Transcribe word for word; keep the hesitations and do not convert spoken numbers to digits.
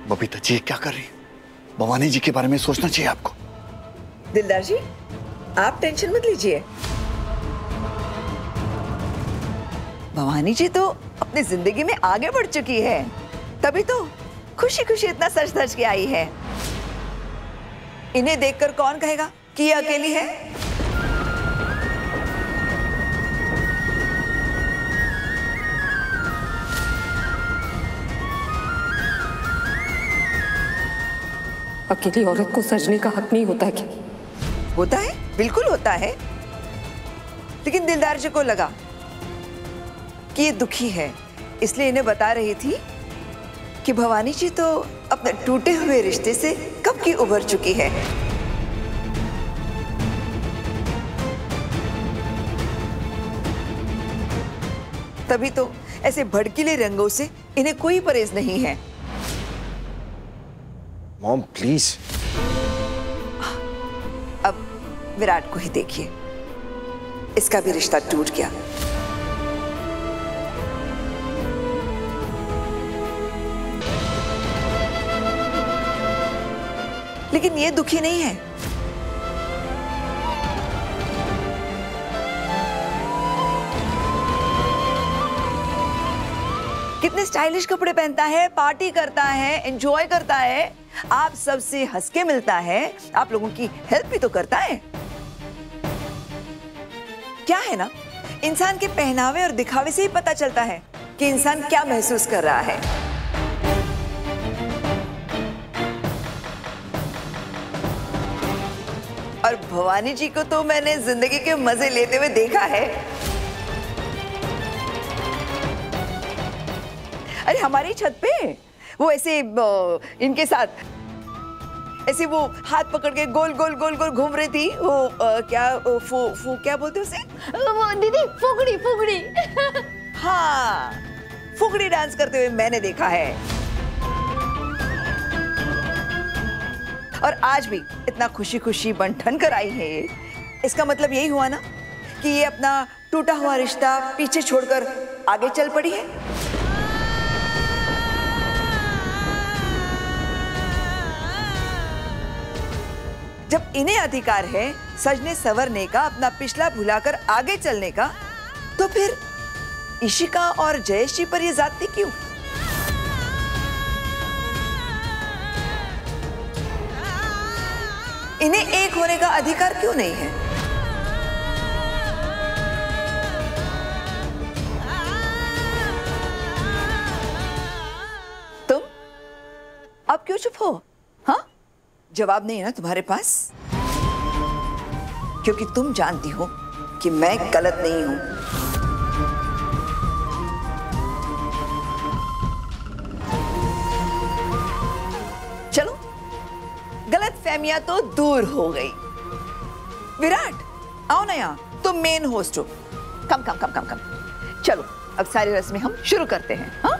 बबीता जी क्या कर रही है? भवानी जी के बारे में सोचना चाहिए आपको। दिलदार जी, आप टेंशन मत लीजिए। भवानी जी तो अपनी जिंदगी में आगे बढ़ चुकी है, तभी तो खुशी खुशी इतना सच धज के आई है। इन्हें देखकर कौन कहेगा कि ये अकेली है? अकेली औरत को सजने का हक नहीं होता है क्या? होता है, बिल्कुल होता है। लेकिन दिलदार जी को लगा कि ये दुखी है, इसलिए इन्हें बता रही थी कि भवानी जी तो अपने टूटे हुए रिश्ते से कब की उभर चुकी है। तभी तो ऐसे भड़कीले रंगों से इन्हें कोई परहेज नहीं है। Mom please. अब विराट को ही देखिए, इसका भी रिश्ता टूट गया। लेकिन ये दुखी नहीं है। कितने स्टाइलिश कपड़े पहनता है, पार्टी करता है, एंजॉय करता है, आप सबसे हंस के मिलता है, आप लोगों की हेल्प भी तो करता है। क्या है ना, इंसान के पहनावे और दिखावे से ही पता चलता है कि इंसान क्या महसूस कर रहा है। और भवानी जी को तो मैंने जिंदगी के मजे लेते हुए देखा है। अरे हमारी छत पे वो ऐसे इनके साथ ऐसे वो हाथ पकड़ के गोल गोल गोल गोल घूम रही थी। वो आ, क्या वो, फू, फू, क्या बोलते उसे? वो दीदी फुगड़ी फुगड़ी। हाँ, फुगड़ी डांस करते हुए मैंने देखा है। और आज भी इतना खुशी खुशी बन ठन कर आई है। इसका मतलब यही हुआ ना कि ये अपना टूटा हुआ रिश्ता पीछे छोड़कर आगे चल पड़ी है। जब इन्हें अधिकार है सजने संवरने का, अपना पिछला भुलाकर आगे चलने का, तो फिर इशिका और जयेश जी पर ये ज्यादती क्यों? इन्हें एक होने का अधिकार क्यों नहीं है? तुम अब क्यों चुप हो? हाँ, जवाब नहीं है ना तुम्हारे पास? क्योंकि तुम जानती हो कि मैं गलत नहीं हूं। चलो, गलत फहमियां तो दूर हो गई। विराट, आओ ना यहाँ, तुम मेन होस्ट हो। कम कम कम कम कम। चलो, अब सारी रस्में हम शुरू करते हैं। हाँ?